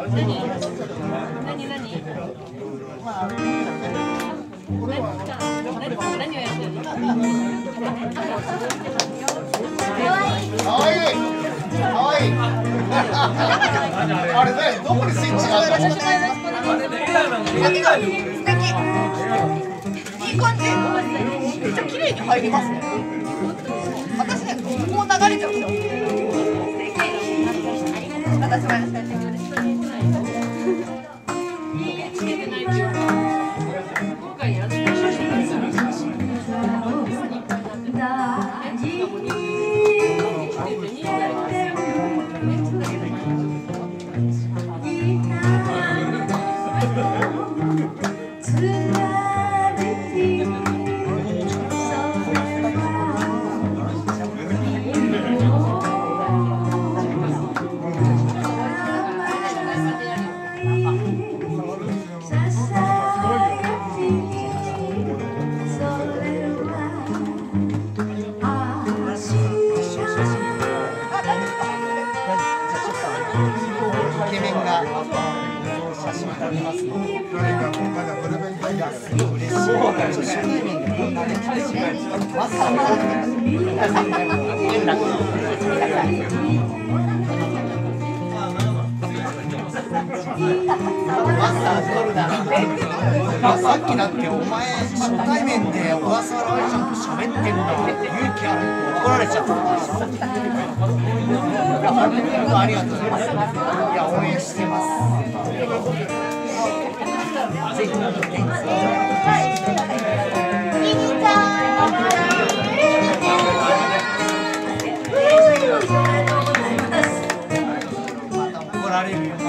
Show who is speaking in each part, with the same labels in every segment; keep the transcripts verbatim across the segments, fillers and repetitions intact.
Speaker 1: あれね、どこにスイッチがあるの？素敵。いい感じ。めっちゃ綺麗に入りますね。私ね、こう流れちゃうんですよ。私もやらせてください。さっきだってお前初対面で小笠原愛ちゃんと喋ってんだ勇気あるって怒られちゃったいや本当ありがとうございます。いや応援してますぜひ怒られるよ。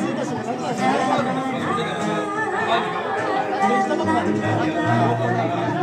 Speaker 2: Thank you.